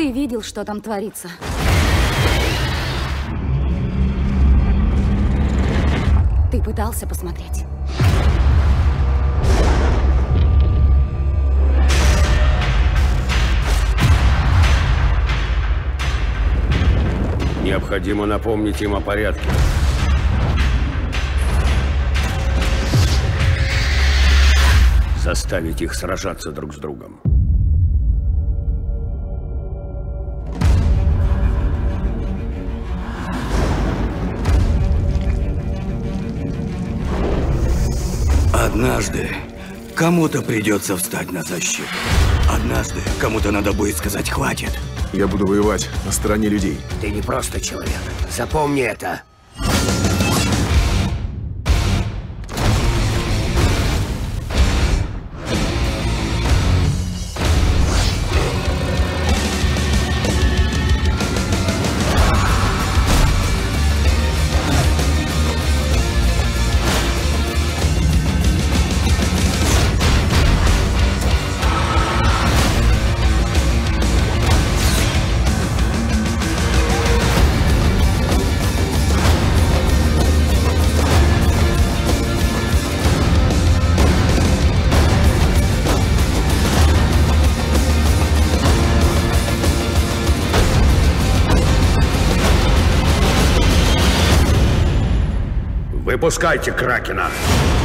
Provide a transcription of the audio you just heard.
Ты видел, что там творится? Ты пытался посмотреть? Необходимо напомнить им о порядке. Заставить их сражаться друг с другом. Однажды кому-то придется встать на защиту. Однажды кому-то надо будет сказать «хватит». Я буду воевать на стороне людей. Ты не просто человек. Запомни это. Выпускайте Кракена!